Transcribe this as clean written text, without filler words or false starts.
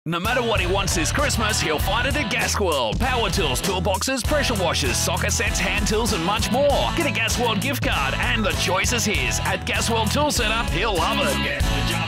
No matter what he wants this Christmas, he'll find it at Gasweld. Power tools, toolboxes, pressure washers, socket sets, hand tools and much more. Get a Gasweld gift card and the choice is his. At Gasweld Tool Centre, he'll love it.